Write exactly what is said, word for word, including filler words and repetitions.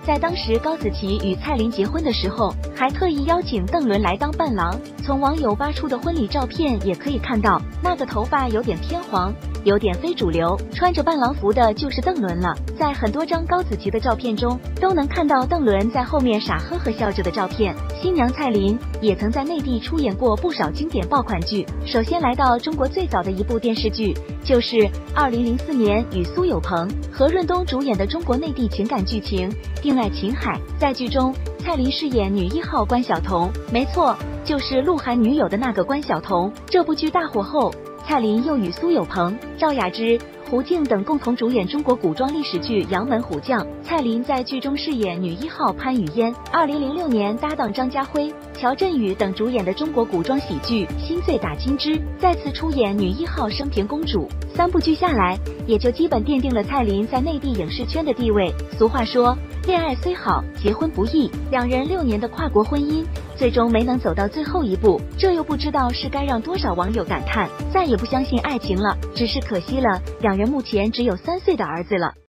在当时高子淇与蔡琳结婚的时候，还特意邀请邓伦来当伴郎。从网友扒出的婚礼照片也可以看到，那个头发有点偏黄，有点非主流，穿着伴郎服的就是邓伦了。在很多张高子淇的照片中，都能看到邓伦在后面傻呵呵笑着的照片。新娘蔡琳也曾在内地出演过不少经典爆款剧。首先来到中国最早的一部电视剧，就是二零零四年与苏有朋、何润东主演的中国内地情感剧情《定爱琴海》。在剧中，蔡琳饰演女一号关晓彤，没错，就是鹿晗女友的那个关晓彤。这部剧大火后，蔡琳又与苏有朋、赵雅芝、胡静等共同主演中国古装历史剧《杨门虎将》。蔡琳在剧中饰演女一号潘雨嫣。二零零六年搭档张家辉、乔振宇等主演的中国古装喜剧《新醉打金枝》，再次出演女一号升平公主。三部剧下来，也就基本奠定了蔡琳在内地影视圈的地位。俗话说，恋爱虽好，结婚不易。两人六年的跨国婚姻，最终没能走到最后一步，这又不知道是该让多少网友感叹再也不相信爱情了。只是可惜了，两人目前只有三岁的儿子了。